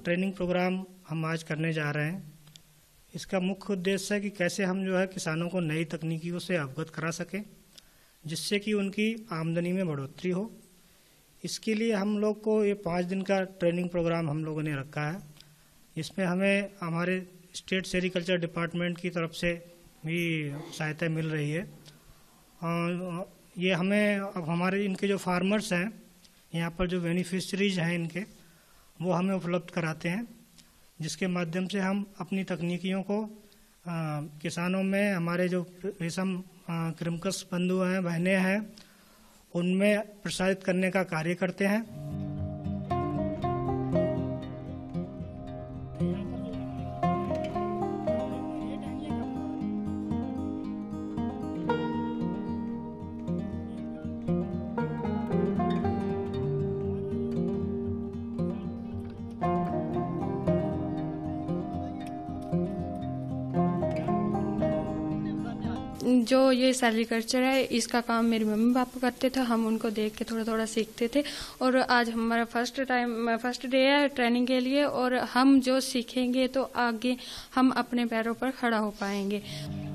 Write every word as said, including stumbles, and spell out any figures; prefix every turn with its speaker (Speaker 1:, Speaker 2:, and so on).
Speaker 1: Training programme हम आज करने जा रहे हैं, इसका मुख्य उद्देश्य है कि कैसे हम जो है किसानों को नई तकनीकियों से अवगत करा सकें, जिससे कि उनकी आमदनी में बढ़ोतरी हो। इसके लिए हम लोग को ये पाँच दिन का ट्रेनिंग प्रोग्राम हम लोगों ने रखा है। इसमें हमें हमारे स्टेट सेरिकल्चर डिपार्टमेंट की तरफ से भी सहायता मिल रही है। और ये हमें अब हमारे इनके जो फार्मर्स हैं, यहाँ पर जो बेनिफिशरीज हैं इनके, वो हमें उपलब्ध कराते हैं, जिसके माध्यम से हम अपनी तकनीकियों को आ, किसानों में, हमारे जो रेशम कृमकस बंधु हैं, बहनें हैं, उनमें प्रसारित करने का कार्य करते हैं।
Speaker 2: जो ये सेरिकल्चर है, इसका काम मेरी मम्मी पापा करते थे, हम उनको देख के थोड़ा थोड़ा सीखते थे। और आज हमारा फर्स्ट टाइम फर्स्ट डे है ट्रेनिंग के लिए, और हम जो सीखेंगे तो आगे हम अपने पैरों पर खड़ा हो पाएंगे।